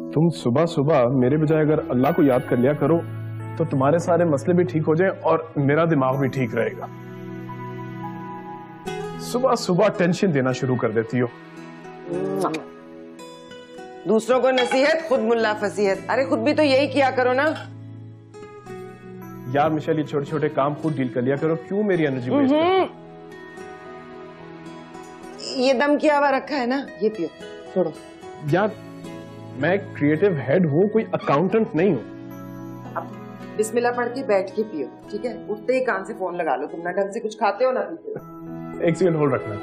तुम सुबह सुबह मेरे बजाय अगर अल्लाह को याद कर लिया करो तो तुम्हारे सारे मसले भी ठीक हो जाए और मेरा दिमाग भी ठीक रहेगा। सुबह सुबह टेंशन देना शुरू कर देती हो। दूसरों को नसीहत, खुद मुल्ला फसीहत। अरे खुद भी तो यही किया करो ना। यार मिशेल, ये छोटे छोटे काम खुद डील कर लिया करो, क्यों मेरी एनर्जी वेस्ट करती हो? ये दम किया हुआ रखा है ना, ये पियो, छोड़ो। यार मैं क्रिएटिव हेड हूँ, कोई अकाउंटेंट नहीं हूँ। अब बिस्मिल्लाह पढ़ के बैठ के पियो, ठीक है? उठते ही कान से फोन लगा लो। तुम ना ढंग से कुछ खाते हो ना पीते हो। एक सेकंड होल्ड रखना।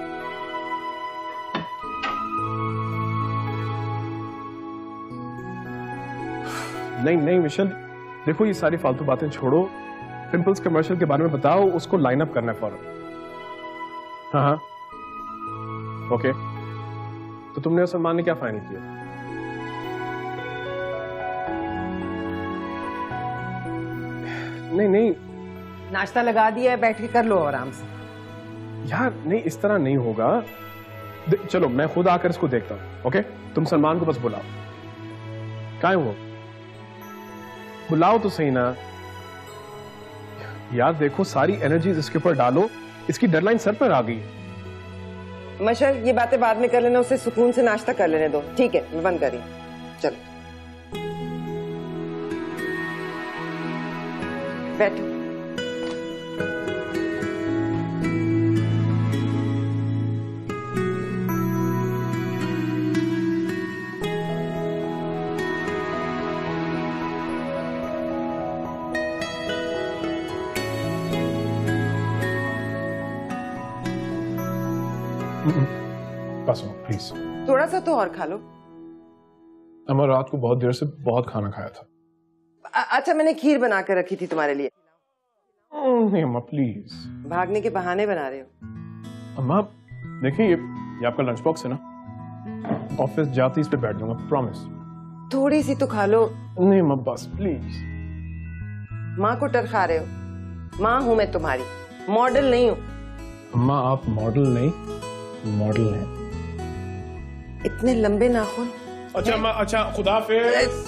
नहीं नहीं मिशेल, देखो ये सारी फालतू बातें छोड़ो, पिंपल्स कमर्शियल के बारे में बताओ, उसको लाइन अप करना है फौरन। हाँ हाँ ओके। तो तुमने और सलमान ने क्या फाइनल किया? नहीं नहीं, नाश्ता लगा दिया है, बैठ के कर लो आराम से। यार नहीं, इस तरह नहीं होगा। चलो मैं खुद आकर इसको देखता हूं। ओके, तुम सलमान को बस बुलाओ। क्या है वो? बुलाओ तो सही ना। यार देखो, सारी एनर्जीज इसके ऊपर डालो, इसकी डेडलाइन सर पर आ गई। मशर, ये बातें बाद में कर लेना, उसे सुकून से नाश्ता कर लेने दो, ठीक है? मैं बंद करी, चलो बैठो। बस प्लीज, थोड़ा सा तो और खा लो। अम्मा रात को बहुत देर से बहुत खाना खाया था। अच्छा, मैंने खीर बना कर रखी थी तुम्हारे लिए। नहीं अम्मा प्लीज। भागने के बहाने बना रहे हो। अम्मा देखिए, ये आपका लंच बॉक्स है ना, ऑफिस जाते इस पे बैठ जाऊंगा, प्रॉमिस। थोड़ी सी तो खा लो। नहीं अम्मा बस प्लीज। माँ को टरखा रहे हो। माँ हूं मैं तुम्हारी, मॉडल नहीं हूं। अम्मा आप मॉडल नहीं, मॉडल हैं। इतने लंबे नाखून। अच्छा अम्मा, अच्छा खुदा हाफिज।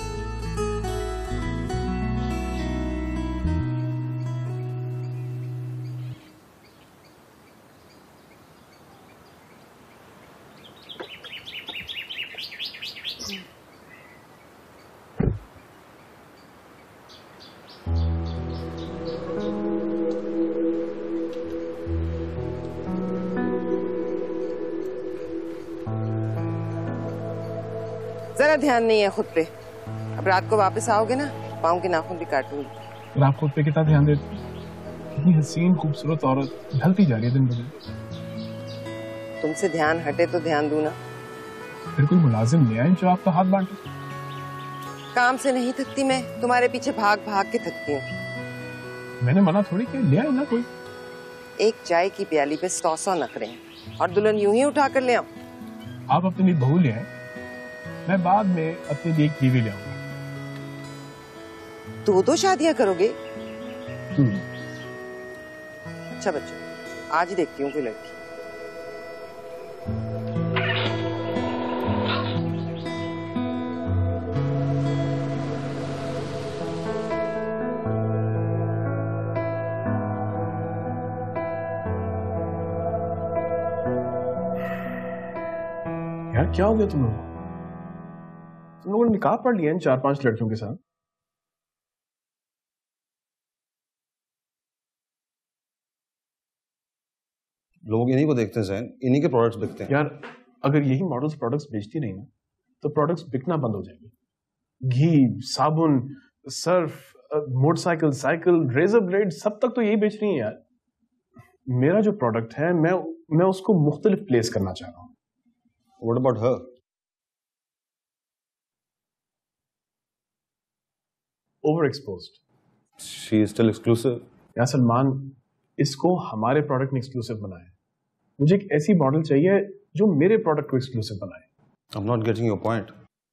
जरा ध्यान नहीं है खुद पे। अब रात को वापस आओगे ना, पाँव के नाखून भी काटूंगी। आप खुद पे कितना ध्यान देते? कितनी हसीन खूबसूरत औरत ढलती जा रही है दिन ब दिन। तुमसे ध्यान हटे तो ध्यान दूं ना। फिर कोई मुलाजिम ले आए जो आपका हाथ बांटे। काम से नहीं थकती मैं, तुम्हारे पीछे भाग भाग के थकती हूँ। मैंने मना थोड़ी किया, ले आए ना कोई। एक चाय की प्याली पे 100 नखरे हैं और दुल्हन यूं ही उठा कर ले आऊं। आप अपने लिए बहू ले आए, मैं बाद में अपने लिए एक बीवी ले आऊंगा। 2 शादियां करोगे? अच्छा बच्चों, आज ही देखती हूँ कोई लड़की। यार क्या हो गया तुम लोगों? तुम लोगों ने निकाह पढ़ लिया इन 4-5 लड़कियों के साथ? लोग इन्हीं को देखते हैं ज़ैन, इन्हीं के प्रोडक्ट्स बिकते हैं। यार अगर यही मॉडल्स प्रोडक्ट्स बेचती नहीं ना, तो प्रोडक्ट्स बिकना बंद हो जाएंगे। घी, साबुन, surf, motorcycle, cycle, razor blade, सब तक तो यही बेच रही है यार। मेरा जो प्रोडक्ट है, मैं उसको मुख्तलिफ प्लेस करना चाह रहा हूँ। What about her? Overexposed. She is still exclusive. यार सलमान, इसको हमारे प्रोडक्ट ने एक्सक्लूसिव बनाया। मुझे एक ऐसी मॉडल चाहिए जो मेरे प्रोडक्ट को एक्सक्लूसिव बनाए। I'm not getting your point.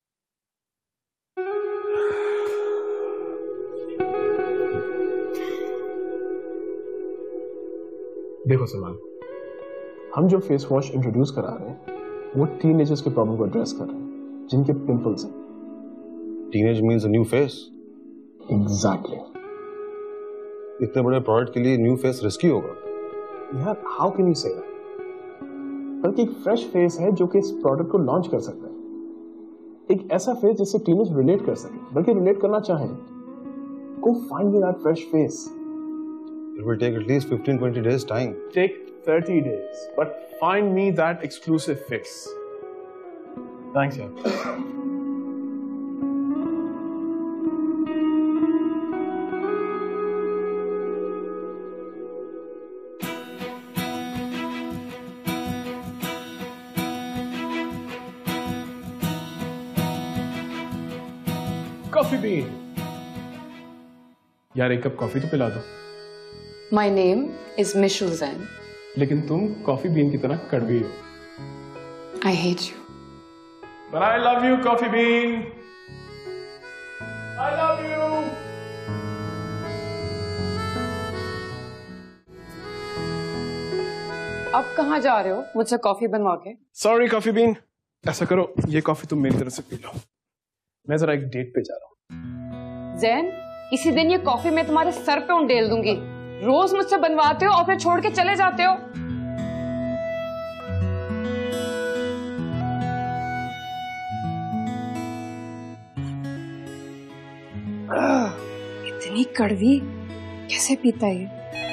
देखो सलमान, हम जो फेस वॉश इंट्रोड्यूस करा रहे हैं वो टीनेजर्स के प्रॉब्लम को एड्रेस कर रहे हैं, जिनके पिंपल्स हैं। Teenage means a new face. Exactly. इतने बड़े प्रोडक्ट के लिए न्यू फेस रिस्की होगा। यार how can you say that? बल्कि एक फ्रेश फेस है जो कि इस प्रोडक्ट को लॉन्च कर सकता है, एक ऐसा फेस जिससे क्लीनर्स रिलेट कर सके, बल्कि रिलेट करना चाहें, go find me that fresh face. It will take at least 15-20 days time. Take 30 days, but find me that exclusive fix. Thanks, yaar. Coffee bean. यार एक कप कॉफी तो पिला दो। My name is Michelle Zen. लेकिन तुम coffee bean की तरह कड़वी हो। I hate you. But I love you, coffee bean. I love you. अब कहाँ जा रहे हो मुझसे कॉफी बनवा के? Sorry कॉफी बीन, ऐसा करो ये कॉफी तुम मेरी तरफ से पी लो, मैं जरा एक डेट पे जा रहा हूँ। जैन, इसी दिन ये कॉफी मैं तुम्हारे सर पे उंडेल दूंगी। रोज मुझसे बनवाते हो और फिर छोड़ के चले जाते हो। इतनी कड़वी कैसे पीता है ये?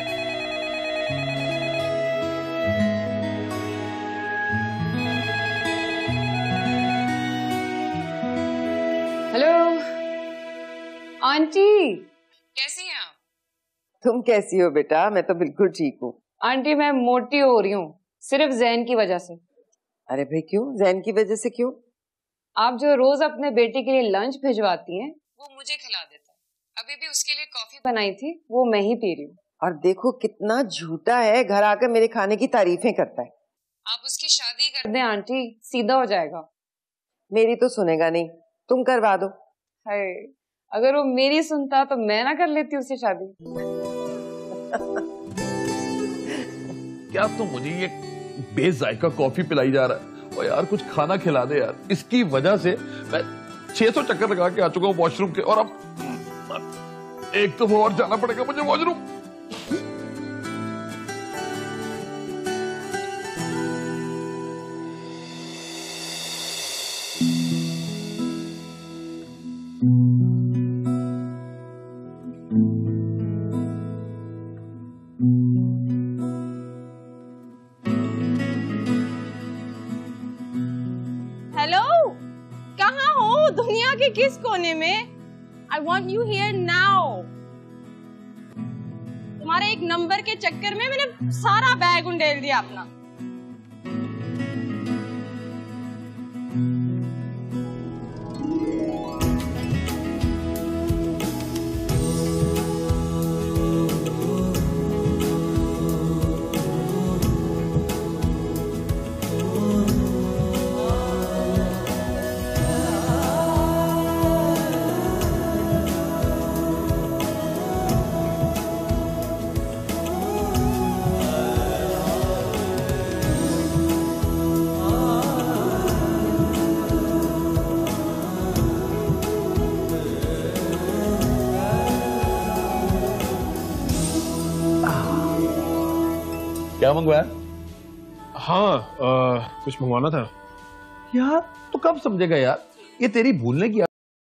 हेलो आंटी, कैसी हैं आप? तुम कैसी हो बेटा? मैं तो बिल्कुल ठीक हूँ। आंटी मैं मोटी हो रही हूँ सिर्फ जैन की वजह से। अरे भाई क्यों? जैन की वजह से क्यों? आप जो रोज अपने बेटे के लिए लंच भिजवाती हैं वो मुझे खिला देता है। अभी भी उसके लिए कॉफी बनाई थी, वो मैं ही पी रही हूँ। और देखो कितना झूठा है, घर आकर मेरे खाने की तारीफें करता है। आप उसकी शादी कर दें आंटी, सीधा हो जाएगा। मेरी तो सुनेगा नहीं, तुम करवा दो। हाय, अगर वो मेरी सुनता तो मैं ना कर लेती उससे शादी। क्या तो मुझे ये बेजायका कॉफी पिलाई जा रहा है? और यार कुछ खाना खिला दे यार, इसकी वजह से मैं 600 चक्कर लगा के आ चुका हूँ वॉशरूम के, और अब एक तो और जाना पड़ेगा मुझे वॉशरूम। हेलो, कहाँ हो? दुनिया के किस कोने में? I want you here now. तुम्हारे एक नंबर के चक्कर में मैंने सारा बैग उंडेल दिया अपना। क्या मंगवाया? हाँ कुछ मंगवाना था यार तो कब समझेगा यार, ये तेरी भूलने की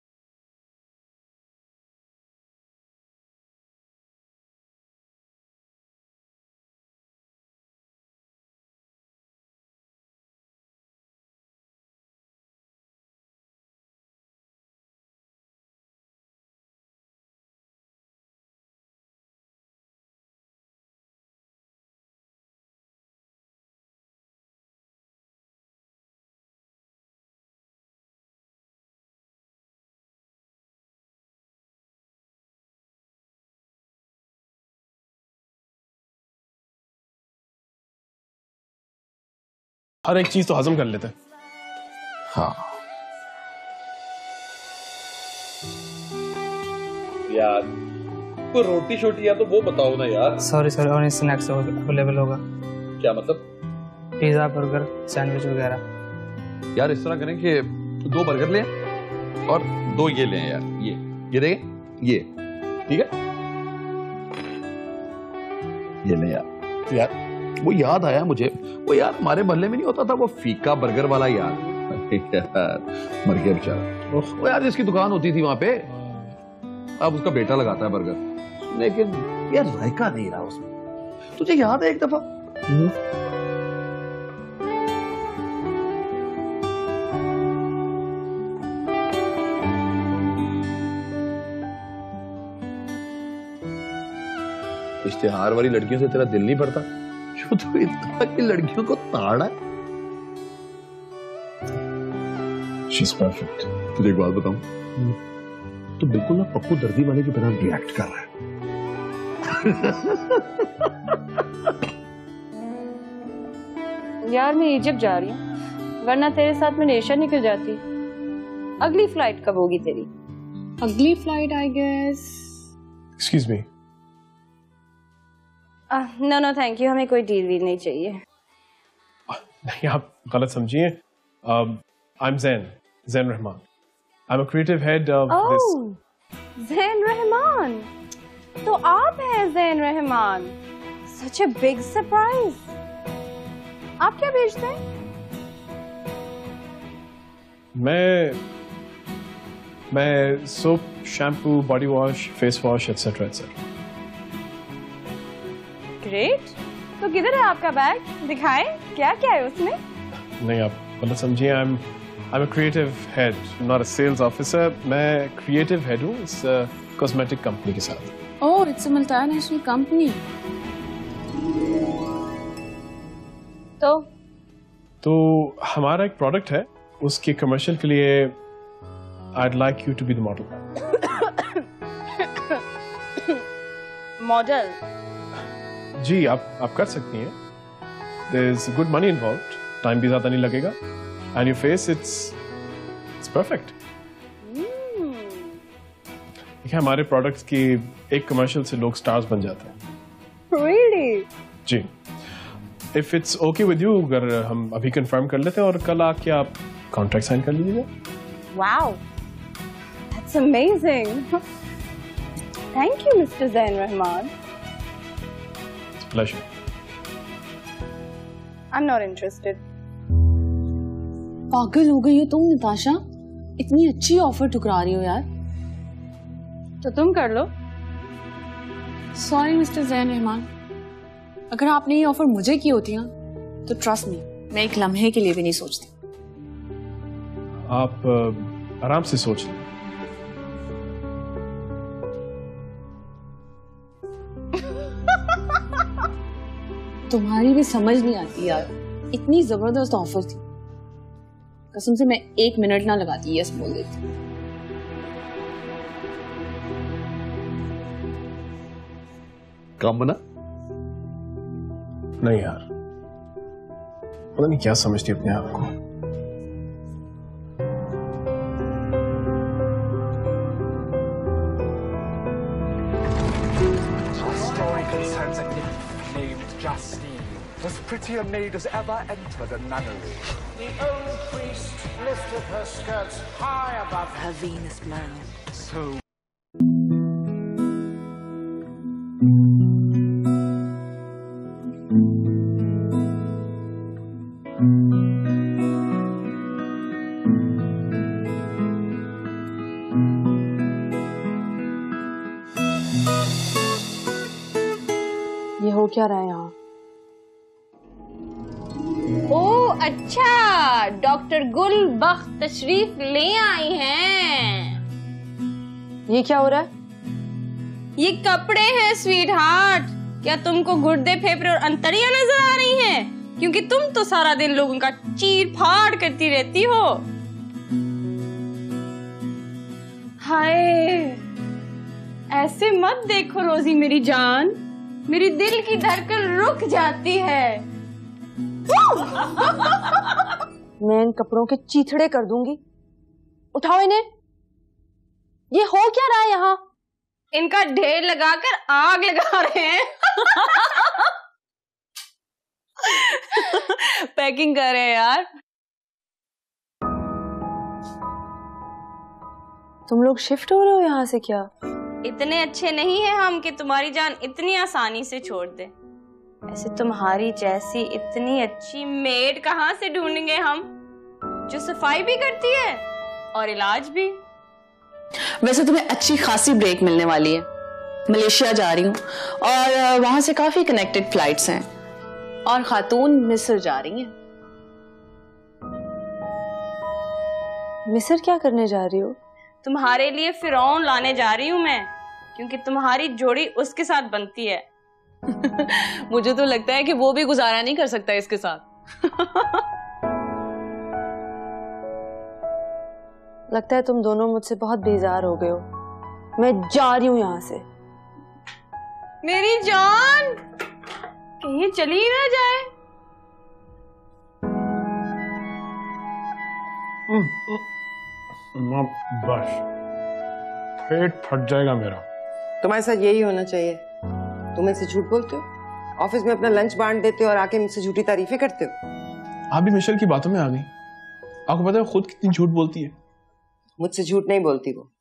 हर एक चीज तो हजम कर लेते हैं। हाँ यार, कोई रोटी शोटी या तो वो बताओ ना यार। सॉरी और स्नैक्स अवेलेबल होगा। क्या मतलब? पिज्जा, बर्गर, सैंडविच वगैरह। यार इस तरह करें कि 2 बर्गर ले, और 2 ये लें यार, ये देखें, ये ठीक है, ये ले यार। वो याद आया मुझे, वो यार हमारे मोहल्ले में नहीं होता था वो फीका बर्गर वाला यार, मर गया बेचारा। वो यार जिसकी दुकान होती थी वहां पे, अब उसका बेटा लगाता है बर्गर, लेकिन यार जायका नहीं रहा उसमें। तुझे याद है एक दफा इश्तिहार वाली लड़कियों से तेरा दिल नहीं पड़ता? जो तू इतना की लड़कियों को ताड़ा है। She's perfect. तुझे एक बात बताऊं, तो बिल्कुल ना पप्पू दर्दी वाले की तरह रिएक्ट कर रहा है। यार मैं इजिप्ट जा रही हूँ, वरना तेरे साथ में नेशा निकल जाती। अगली फ्लाइट कब होगी तेरी? अगली flight I guess. Excuse me. No no thank you, हमें कोई डील वील नहीं चाहिए। नहीं, आप गलत समझिए। I'm Zain Rahman. I'm a creative head of this. ज़ैन रहमान, तो आप हैं Zain Rahman. Such a big surprise. आप क्या बेचते हैं? मैं soap, shampoo, body wash, face wash etcetera etcetera. Great, तो किधर है आपका बैग? दिखाएं, क्या क्या है उसमें? नहीं, आप गलत समझिए। I'm a creative head, not a sales officer. मैं creative head हूँ इस cosmetic company के साथ। Oh, it's a multinational company. तो हमारा एक प्रोडक्ट है, उसके कमर्शियल के लिए I'd like you to be the model. Model? जी, आप कर सकती हैं। There's good money involved, time भी ज्यादा नहीं लगेगा, and your face it's perfect. देखिए, हमारे प्रोडक्ट्स की एक कमर्शियल से लोग स्टार्स बन जाते हैं। Really? Ji, if it's okay with you, अगर हम अभी कंफर्म कर लेते हैं और कल आके आप कॉन्ट्रैक्ट साइन कर लीजिएगा। Wow, that's amazing. Thank you, Mr. Zain Rahman. Pleasure. I'm not interested. पागल हो गई हो तुम नताशा, इतनी अच्छी ऑफर ठुकरा रही हो यार। तो तुम कर लो। सॉरी मिस्टर ज़ैन रहमान, अगर आपने ये ऑफर मुझे की होती ना, तो ट्रस्ट मी, मैं एक लम्हे के लिए भी नहीं सोचती। आप आराम से सोच लें। तुम्हारी भी समझ नहीं आती यार, इतनी जबरदस्त ऑफर थी, कसम से मैं 1 मिनट ना लगाती, यस बोल देती। काम बना? नहीं यार, पता नहीं क्या समझती अपने आप को। As pretty a maid as ever entered a nunnery. The old priest lifted her skirts high above her Venus gland. So ये हो क्या रहा है यहाँ? ओह अच्छा, डॉक्टर गुलबख्त तशरीफ ले आई हैं। ये क्या हो रहा है? ये कपड़े हैं स्वीट हार्ट। क्या तुमको गुर्दे, फेफड़े और अंतड़ियां नजर आ रही हैं? क्योंकि तुम तो सारा दिन लोगों का चीर फाड़ करती रहती हो। हाय, ऐसे मत देखो रोजी मेरी जान, मेरी दिल की धड़कन रुक जाती है। मैं इन कपड़ों के चीथड़े कर दूंगी। उठाओ इन्हें। ये हो क्या रहा है यहाँ? इनका ढेर लगाकर आग लगा रहे हैं। पैकिंग कर रहे हैं यार। तुम लोग शिफ्ट हो रहे हो यहाँ से क्या? इतने अच्छे नहीं है हम कि तुम्हारी जान इतनी आसानी से छोड़ दे। ऐसे तुम्हारी जैसी इतनी अच्छी मेड कहाँ से ढूंढेंगे हम, जो सफाई भी करती है और इलाज भी। वैसे तुम्हें अच्छी खासी ब्रेक मिलने वाली है। मलेशिया जा रही हूँ और वहां से काफी कनेक्टेड फ्लाइट्स हैं और खातून मिस्र जा रही हैं। मिस्र क्या करने जा रही हो? तुम्हारे लिए फिरौन लाने जा रही हूँ मैं, क्योंकि तुम्हारी जोड़ी उसके साथ बनती है। मुझे तो लगता है कि वो भी गुजारा नहीं कर सकता इसके साथ। लगता है तुम दोनों मुझसे बहुत बेजार हो गए हो। मैं जा रही हूँ यहाँ से। मेरी जान कहीं चली ना जाए। बस पेट फट जाएगा मेरा। तुम्हारे साथ यही होना चाहिए। तुम ऐसे झूठ बोलते हो, ऑफिस में अपना लंच बांट देते हो और आके मुझसे झूठी तारीफें करते हो। आप भी मिशेल की बातों में आ गई। आपको पता है खुद कितनी झूठ बोलती है? मुझसे झूठ नहीं बोलती वो।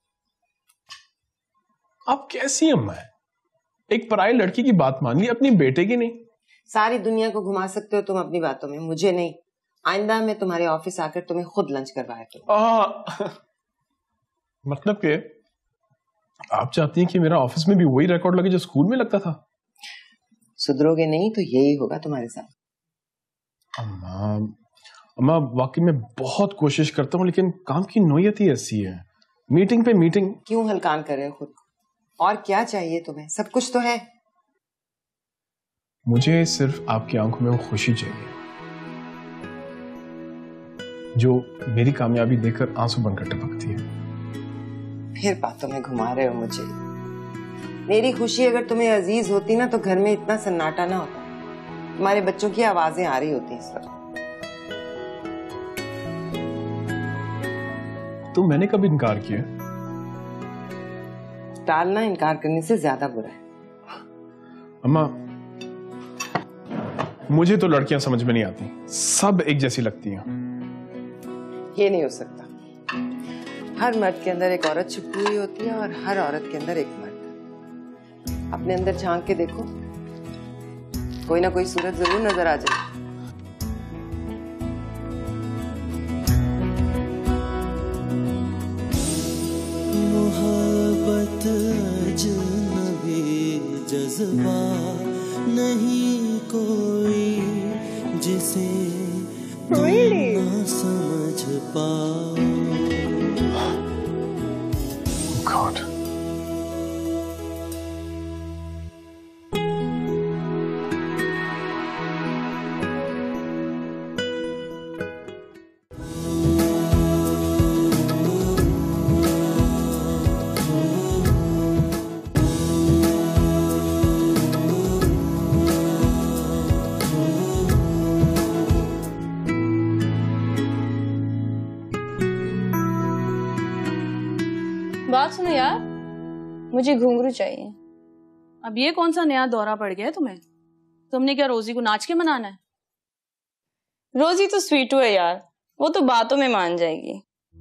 आप कैसी अम्मा है? एक पराई लड़की की बात मान ली, अपनी बेटे की नहीं। सारी दुनिया को घुमा सकते हो तुम अपनी बातों में, मुझे नहीं। आइंदा मैं तुम्हारे ऑफिस आकर तुम्हें खुद लंच करवाया करूं। मतलब के आप चाहती हैं कि मेरा ऑफिस में भी वही रिकॉर्ड लगे जो स्कूल में लगता था? सुधरोगे नहीं तो यही होगा तुम्हारे साथ। अम्मा वाकई में बहुत कोशिश करता हूँ, लेकिन काम की नौयत ही ऐसी है। मीटिंग पे मीटिंग। क्यों हलकान कर रहे हो खुद को? और क्या चाहिए तुम्हें? सब कुछ तो है। मुझे सिर्फ आपकी आंखों में वो खुशी चाहिए जो मेरी कामयाबी देखकर आंसू बनकर टपकती है। फिर बातों में घुमा रहे हो मुझे। मेरी खुशी अगर तुम्हें अजीज होती ना तो घर में इतना सन्नाटा ना होता। तुम्हारे बच्चों की आवाजें आ रही होती इस वक्त। तो मैंने कब इनकार किया? टालना इनकार करने से ज्यादा बुरा है। अम्मा मुझे तो लड़कियां समझ में नहीं आती, सब एक जैसी लगती हैं। ये नहीं हो सकता। हर मर्द के अंदर एक औरत छुपी हुई होती है और हर औरत के अंदर एक मर्द। अपने अंदर झांक के देखो, कोई ना कोई सूरत जरूर नजर आ जाए। मोहब्बत अजनबी जज्बा नहीं कोई जिसे ना समझ पाओ। God. बात सुनो यार, मुझे घुंघरू चाहिए। अब ये कौन सा नया दौरा पड़ गया है तुम्हें? तुमने क्या रोजी को नाच के मनाना है? रोजी तो स्वीटू है यार, वो तो बातों में मान जाएगी।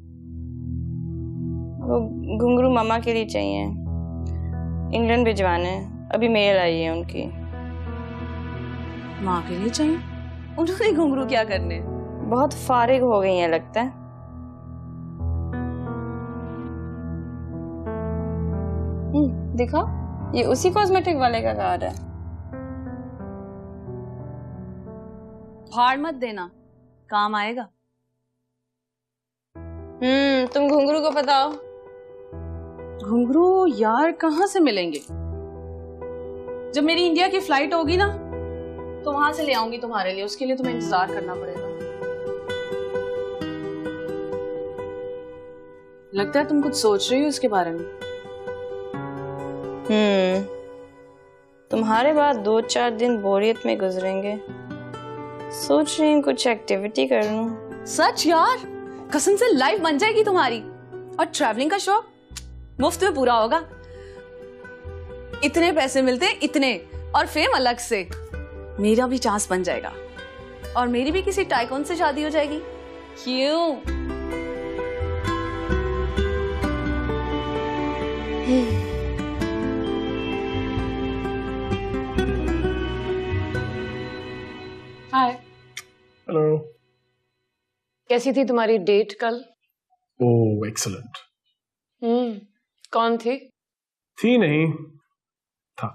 वो घुंघरू मामा के लिए चाहिए, इंग्लैंड भिजवाने। अभी मेल आई है उनकी। माँ के लिए चाहिए? उन्होंने घुंघरू क्या करने? बहुत फारिग हो गई है लगता है। दिखा, ये उसी कॉस्मेटिक वाले का कार्ड है। फाड़ मत देना, काम आएगा। तुम घुंघरू को बताओ। घुंघरू यार कहाँ से मिलेंगे? जब मेरी इंडिया की फ्लाइट होगी ना तो वहां से ले आऊंगी तुम्हारे लिए। उसके लिए तुम्हें इंतजार करना पड़ेगा। लगता है तुम कुछ सोच रही हो इसके बारे में। तुम्हारे बाद 2-4 दिन बोरियत में गुजरेंगे। सोच रही हूँ कुछ एक्टिविटी कर लूं। सच यार? कसम से लाइफ बन जाएगी तुम्हारी। और ट्रैवलिंग का शौक मुफ्त में पूरा होगा। इतने पैसे मिलते इतने, और फेम अलग से। मेरा भी चांस बन जाएगा और मेरी भी किसी टाइकून से शादी हो जाएगी। क्यों? हाय। हेलो। कैसी थी तुम्हारी डेट कल? Oh excellent. कौन थी? थी नहीं, था।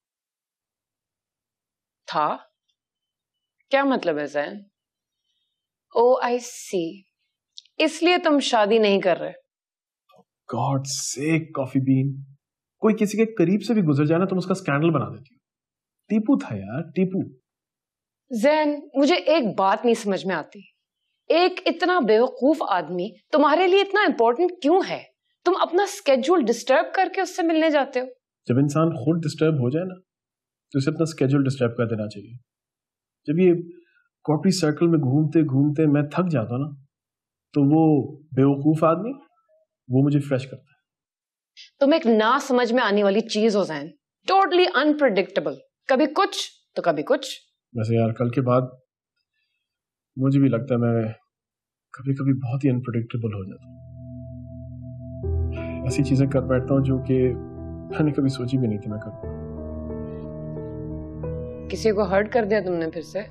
था? क्या मतलब है जैन? ओ आई सी, इसलिए तुम शादी नहीं कर रहे? गॉड सेक कॉफी बीन, कोई किसी के करीब से भी गुजर जाए ना तुम उसका स्कैंडल बना देती हो। टीपू था यार, टीपू। जैन, मुझे एक बात नहीं समझ में आती, एक इतना बेवकूफ आदमी तुम्हारे लिए इतना इंपॉर्टेंट क्यों है? तुम अपना स्केड्यूल डिस्टर्ब करके उससे मिलने जाते हो। जब इंसान खुद डिस्टर्ब हो जाए ना तो उसे अपना स्केड्यूल डिस्टर्ब कर देना चाहिए। जब ये कॉर्पोरेट सर्कल में घूमते घूमते मैं थक जाता ना तो वो बेवकूफ आदमी वो मुझे फ्रेश करता है। तुम एक ना समझ में आने वाली चीज हो जैन, टोटली अनप्रेडिक्टेबल, कभी कुछ तो कभी कुछ। वैसे यार कल के बाद मुझे भी लगता है मैं कभी कभी बहुत ही अनप्रेडिक्टेबल हो जाता हूँ। ऐसी चीजें कर बैठता हूँ जो कि मैंने कभी सोची भी नहीं थी मैं करूँ। किसी को हर्ट कर दिया तुमने फिर से?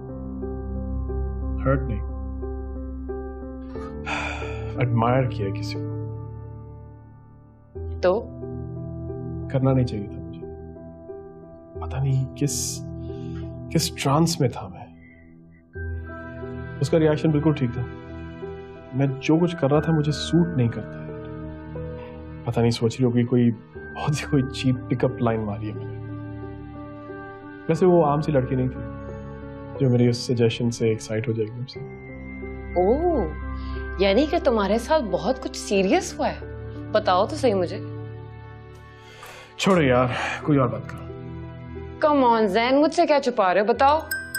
हर्ट नहीं, एडमायर किया किसी को। तो करना नहीं चाहिए था मुझे, पता नहीं किस ट्रांस में था मैं। उसका रिएक्शन बिल्कुल ठीक था। मैं जो कुछ कर रहा था मुझे सूट नहीं करता है। पता नहीं सोच रही होगी कोई चीप पिकअप लाइन मारी है मैंने। वैसे वो आम सी लड़की नहीं थी जो मेरी उस सजेशन से एक्साइट हो जाएगी मुझसे। ओह, यानी कि तुम्हारे साथ बहुत कुछ सीरियस हुआ है। बताओ तो सही मुझे। छोड़ो यार, कोई और बात करो। कम ऑन जैन, मुझसे क्या छुपा रहे हो, बताओ।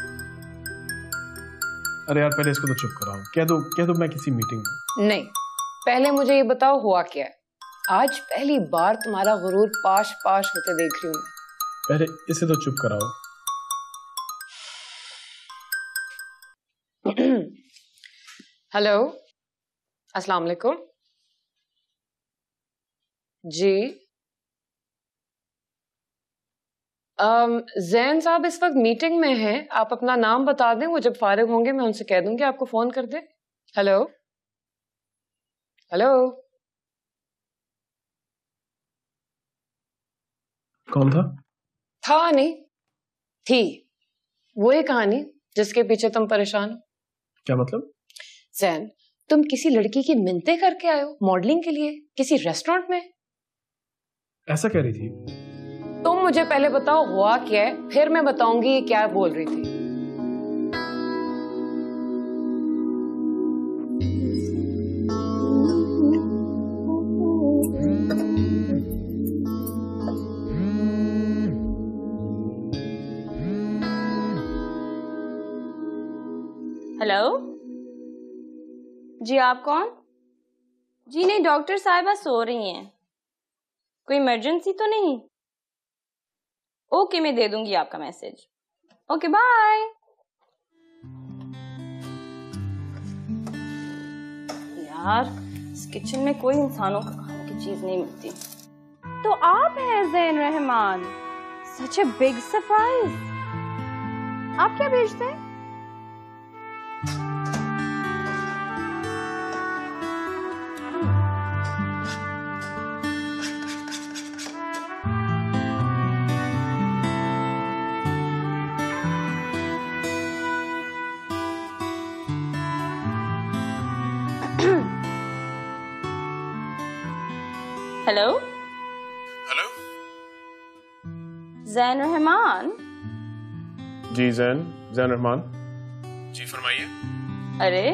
अरे यार पहले इसको तो चुप कराओ। कह दो मैं किसी मीटिंग में। नहीं, पहले मुझे ये बताओ हुआ क्या है। आज पहली बार तुम्हारा गुरूर पाश पाश होते देख रही हूँ मैं। पहले इसे तो चुप कराओ। हेलो, अस्सलाम वालेकुम जी। जैन साहब इस वक्त मीटिंग में हैं, आप अपना नाम बता दें, वो जब फारिग होंगे मैं उनसे कह दूंगी आपको फोन कर दे। हेलो हेलो, कौन था? था नहीं, थी। वही कहानी जिसके पीछे तुम परेशान हो। क्या मतलब? जैन, तुम किसी लड़की की मिन्नतें करके आए हो मॉडलिंग के लिए किसी रेस्टोरेंट में। ऐसा कह रही थी? तुम मुझे पहले बताओ हुआ क्या है, फिर मैं बताऊंगी ये क्या बोल रही थी। हेलो जी, आप कौन? जी नहीं, डॉक्टर साहिबा सो रही हैं। कोई इमरजेंसी तो नहीं? ओके, मैं दे दूंगी आपका मैसेज। Okay bye. यार इस किचन में कोई इंसानों का खाने की चीज नहीं मिलती। तो आप हैं Zain Rahman, such a big surprise. आप क्या भेजते हैं? Hello hello, Zain Rahman. जी जैन रहमान जी, फरमाइए। अरे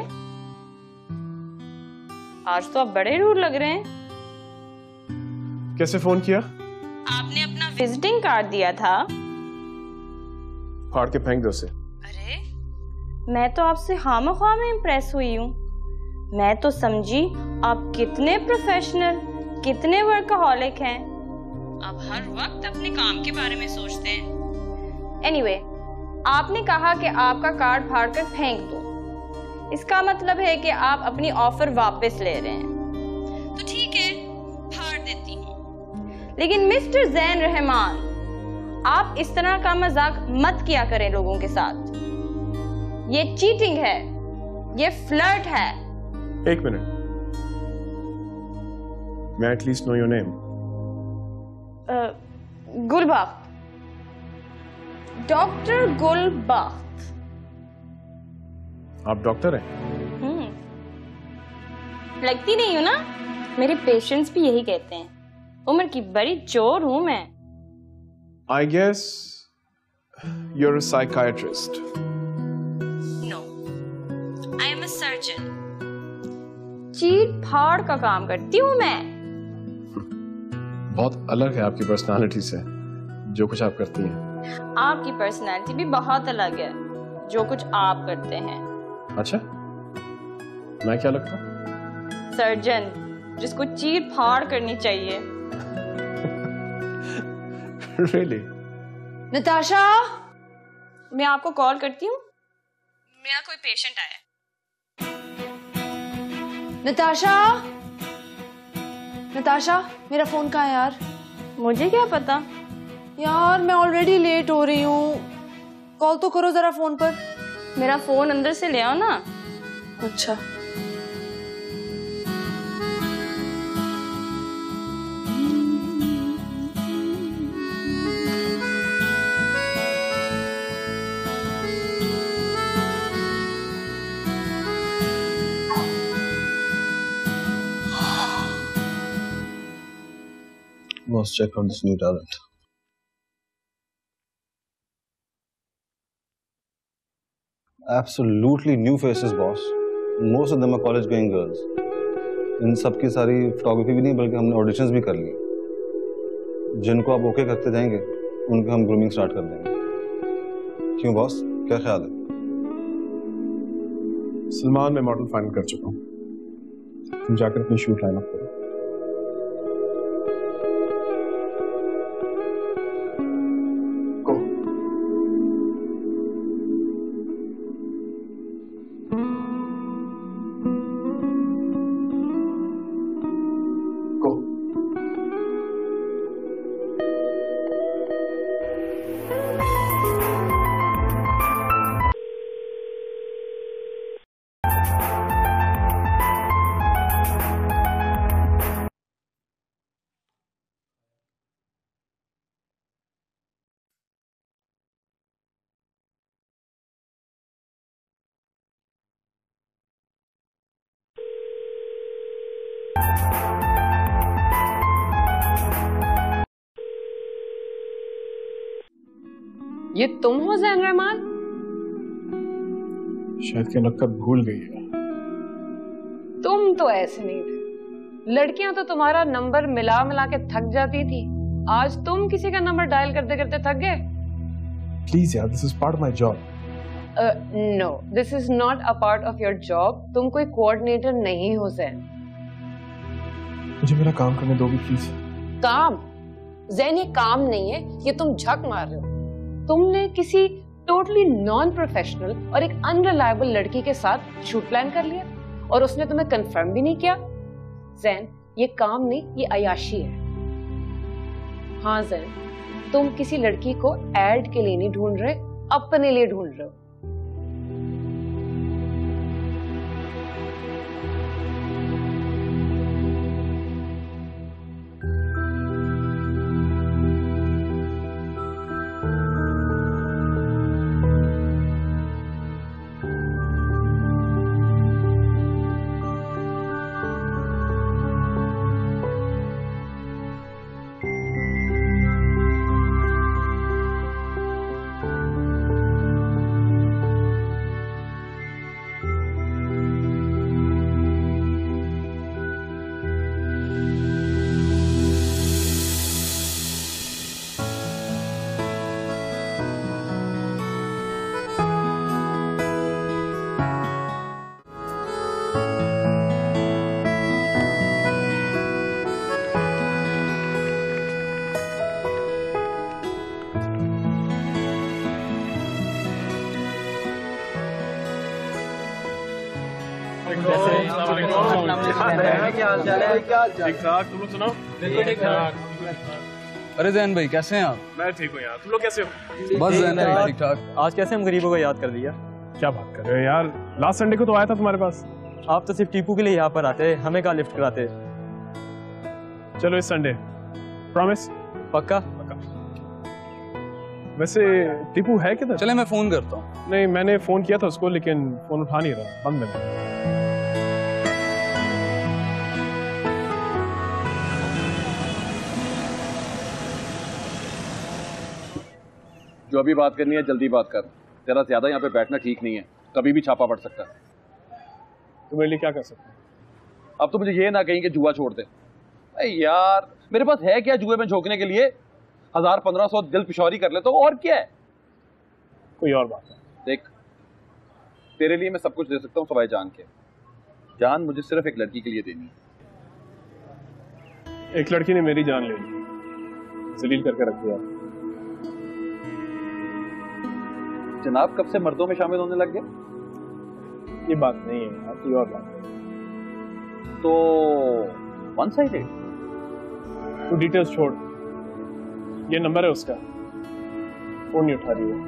आज तो आप बड़े रूड लग रहे हैं। कैसे फोन किया? आपने अपना विजिटिंग कार्ड दिया था। फाड़ के फेंक दो उसे। अरे मैं तो आपसे खामख्वाह में इम्प्रेस हुई हूँ। मैं तो समझी आप कितने प्रोफेशनल, कितने वर्कaholic हैं। आप हर वक्त अपने काम के बारे में सोचते हैं। एनीवे, आपने कहा कि आपका कार्ड फाड़ कर फेंक दो। इसका मतलब है कि आप अपनी ऑफर वापस ले रहे हैं। तो ठीक है, फाड़ देती हूँ। लेकिन मिस्टर जैन रहमान, आप इस तरह का मजाक मत किया करें लोगों के साथ। ये चीटिंग है, ये फ्लर्ट है। एक मिनट, मैं at least know your name. Gulbakht, doctor Gulbakht. आप डॉक्टर हैं? लगती नहीं हूं ना? मेरे पेशेंट्स भी यही कहते हैं। उम्र की बड़ी चोर हूं मैं। I guess you're a psychiatrist. No, I am a surgeon. चीट फाड़ का काम करती हूं मैं। बहुत अलग है आपकी पर्सनालिटी से जो कुछ आप करती हैं। आपकी पर्सनालिटी भी बहुत अलग है जो कुछ आप करते हैं। अच्छा, मैं क्या लगता हूँ? सर्जन, जिसको चीर फाड़ करनी चाहिए। Really? नताशा, मैं आपको कॉल करती हूँ, मेरा कोई पेशेंट आया। नताशा, नताशा, मेरा फोन कहाँ है यार? मुझे क्या पता यार, मैं ऑलरेडी लेट हो रही हूँ। कॉल तो करो जरा फोन पर। मेरा फोन अंदर से ले आओ ना। अच्छा। Let's check out this new talent. Absolutely new faces, boss. Most of them are college-going girls. इन सब की सारी फोटोग्राफी भी नहीं बल्कि हमने ऑडिशंस भी कर ली। जिनको आप ओके करते जाएंगे उनका हम ग्रूमिंग स्टार्ट कर देंगे। क्यों बॉस, क्या ख्याल है? सलमान मैं मॉडल फाइनल कर चुका हूँ, तुम जाकर अपनी शूट लाइन अप करो। ये तुम हो जैन रहमान? शायद क्या नक्कर भूल गई है। तुम तो ऐसे नहीं थे। लड़कियां तो तुम्हारा नंबर मिला मिला के थक जाती थी। आज तुम किसी का नंबर डायल करते करते थक गए। प्लीज यार, this is part of my job. No, this is not a part of your job. तुम कोई कोऑर्डिनेटर नहीं हो जैन। मुझे मेरा काम करने दोगे प्लीज? काम? जैन, ये काम नहीं है, ये तुम झक मार रहे हो। तुमने किसी टोटली नॉन प्रोफेशनल और एक अनरिलायबल लड़की के साथ शूट प्लान कर लिया और उसने तुम्हें कंफर्म भी नहीं किया। जैन, ये काम नहीं, ये अयाशी है। हाँ जैन, तुम किसी लड़की को ऐड के लिए नहीं ढूंढ रहे, अपने लिए ढूंढ रहे हो। ठीक ठाक, तुम लोग सुनाओ। अरे जैन भाई कैसे हैं आप? मैं ठीक हूँ यार, तुम लोग कैसे हो? बस जैन भाई ठीक ठाक। आज कैसे हम गरीबों को याद कर दिया? क्या बात कर रहे हो यार, लास्ट संडे को तो आया था तुम्हारे पास। आप तो सिर्फ टीपू के लिए यहाँ पर आते, हमें कहाँ लिफ्ट कराते। चलो इस संडे, प्रॉमिस? पक्का? वैसे टीपू है किधर? चले मैं फोन करता हूँ। नहीं, मैंने फोन किया था उसको लेकिन फोन उठा नहीं रहा, बंद में। जो अभी बात करनी है जल्दी बात कर, तेरा ज्यादा यहाँ पे बैठना ठीक नहीं है, कभी भी छापा पड़ सकता है। तो मेरे लिए क्या कर सकते हैं? अब तो मुझे ये ना कहीं कि जुआ छोड़ दे। यार मेरे पास है क्या जुए में झोंकने के लिए? 1000-1500 दिल पिशौरी कर ले तो और क्या है? कोई और बात है? देख, तेरे लिए मैं सब कुछ दे सकता हूँ सवाए जान के। जान मुझे सिर्फ एक लड़की के लिए देनी है। एक लड़की ने मेरी जान ले ली, जलील करके रख दिया। जनाब कब से मर्दों में शामिल होने लग गए? ये बात नहीं है यार, कोई और बात है। तो वन साइडेड? तू डिटेल्स छोड़, ये नंबर है उसका, फोन नहीं उठा रही है।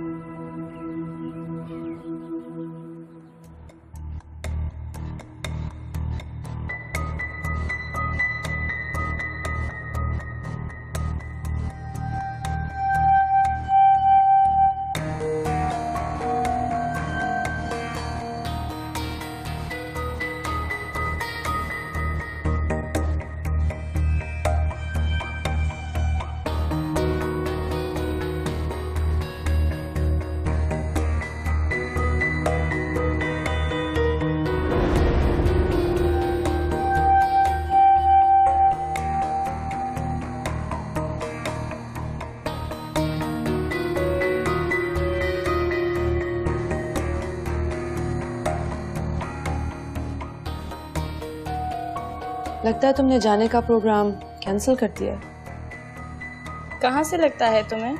लगता है तुमने जाने का प्रोग्राम कैंसिल कर दिया। कहाँ से लगता है तुम्हें?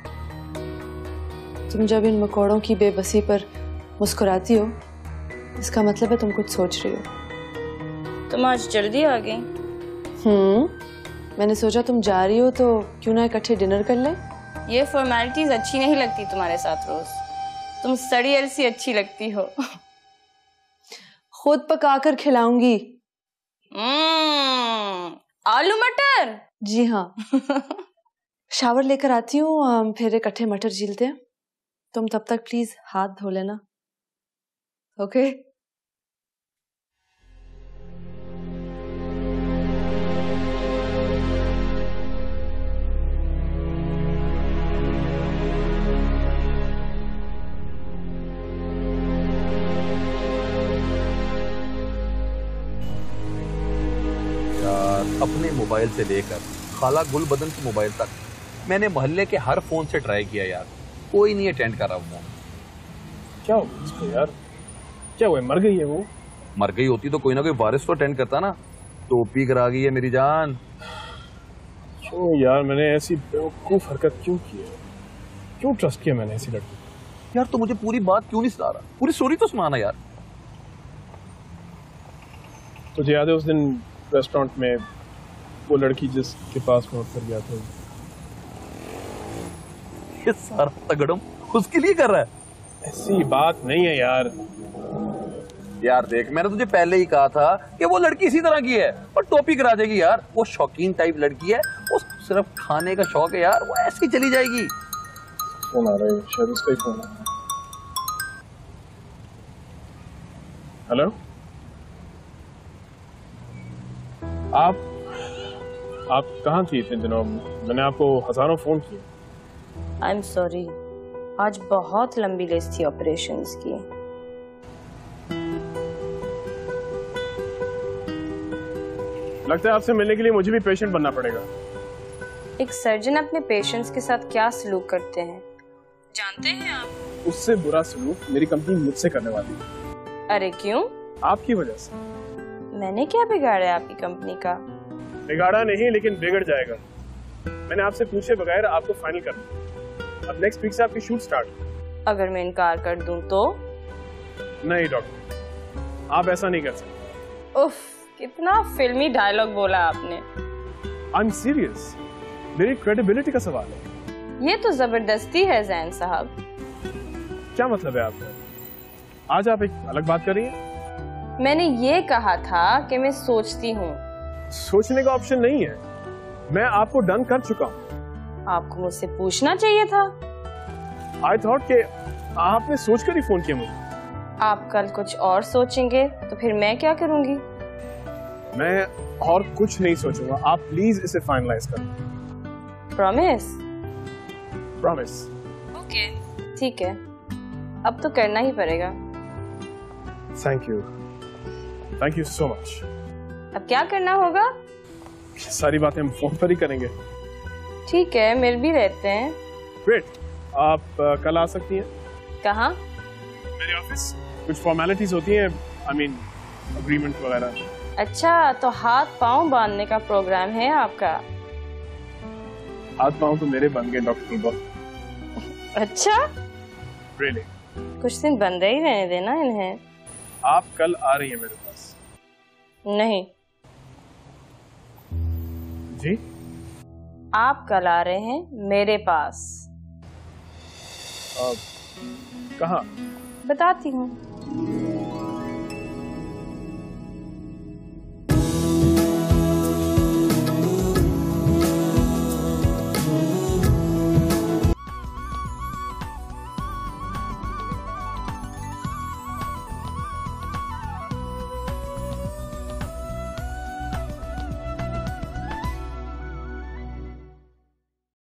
तुम जब इन मकोड़ों की बेबसी पर मुस्कुराती हो, इसका मतलब है तुम कुछ सोच रही हो। तुम आज जल्दी आ गई। मैंने सोचा तुम जा रही हो तो क्यों ना इकट्ठे डिनर कर लें। ये फॉर्मेलिटीज अच्छी नहीं लगती तुम्हारे साथ रोज। तुम सड़ी अलसी अच्छी लगती हो। खुद पकाकर खिलाऊंगी। आलू मटर? जी हाँ। शावर लेकर आती हूँ, फिर इकट्ठे मटर झीलते हैं। तुम तब तक प्लीज हाथ धो लेना, ओके? अपने मोबाइल से लेकर खाला गुलबदन के मोबाइल तक मैंने मोहल्ले के हर फोन से ट्राई किया यार, कोई नहीं अटेंड कर रहा फोन। क्या हो इसको यार, क्या हुआ? मर गई है वो? मर गई होती तो कोई ना कोई वारिस तो अटेंड करता ना। टोपी करा गई है मेरी जान। क्यों यार मैंने ऐसी बेवकूफ हरकत क्यों की है? क्यों ट्रस्ट किया मैंने ऐसी लड़की? यार तो मुझे पूरी बात क्यों नहीं सुना रहा? पूरी स्टोरी तो सुनाना यार। तुझे याद है उस दिन रेस्टोरेंट में वो लड़की जिसके पास मैं उतर गया था? ये सारा तगड़म उसके लिए कर रहा है? ऐसी बात नहीं है यार। यार देख, मैंने तुझे पहले ही कहा था कि वो लड़की इसी तरह की है और टोपी करा देगी यार। वो शौकीन टाइप लड़की है, उसको सिर्फ खाने का शौक है यार, वो ऐसी चली जाएगी। फोन आ रहा है, शायद उसका ही फोन है। हेलो, आप कहाँ थी इतने दिनों? मैंने आपको हजारों फोन किए। आई एम सॉरी, आज बहुत लंबी लिस्ट थी ऑपरेशंस की। लगता है आपसे मिलने के लिए मुझे भी पेशेंट बनना पड़ेगा। एक सर्जन अपने पेशेंट्स के साथ क्या सलूक करते हैं जानते हैं आप? उससे बुरा सलूक मेरी कंपनी मुझसे करने वाली है। अरे क्यों? आपकी वजह से। मैंने क्या बिगाड़ा है आपकी कंपनी का? बिगाड़ा नहीं, लेकिन बिगड़ जाएगा। मैंने आपसे पूछे बगैर आपको फाइनल कर दिया। अब नेक्स्ट वीक से आपकी शूट स्टार्ट। अगर मैं इनकार कर दूं तो? नहीं डॉक्टर, आप ऐसा नहीं कर सकते। उफ, कितना फिल्मी डायलॉग बोला आपने। आई एम सीरियस, मेरी क्रेडिबिलिटी का सवाल है। ये तो जबरदस्ती है जैन साहब। क्या मतलब है आपका? आज आप एक अलग बात कर रही हैं। मैंने ये कहा था कि मैं सोचती हूँ। सोचने का ऑप्शन नहीं है, मैं आपको डन कर चुका हूँ। आपको मुझसे पूछना चाहिए था। आई थॉट कि आपने सोचकर ही फोन किया मुझे। आप कल कुछ और सोचेंगे तो फिर मैं क्या करूंगी? मैं और कुछ नहीं सोचूंगा, आप प्लीज इसे फाइनलाइज करो। प्रॉमिस? प्रॉमिस। ओके ठीक है, अब तो करना ही पड़ेगा। Thank you so much. अब क्या करना होगा? सारी बातें हम फोन पर ही करेंगे। ठीक है, मिल भी लेते हैं। ग्रेट, आप कल आ सकती हैं। कहाँ? मेरे ऑफिस। कुछ फॉर्मेलिटीज होती हैं, आई मीन अग्रीमेंट वगैरह। अच्छा, तो हाथ पांव बांधने का प्रोग्राम है आपका? हाथ पांव तो मेरे बन गए डॉक्टर बॉल। अच्छा, रियली? कुछ दिन बंद ही रहने देना इन्हें। आप कल आ रही हैं मेरे पास? नहीं जी, आप कल आ रहे हैं मेरे पास। कहाँ? बताती हूँ।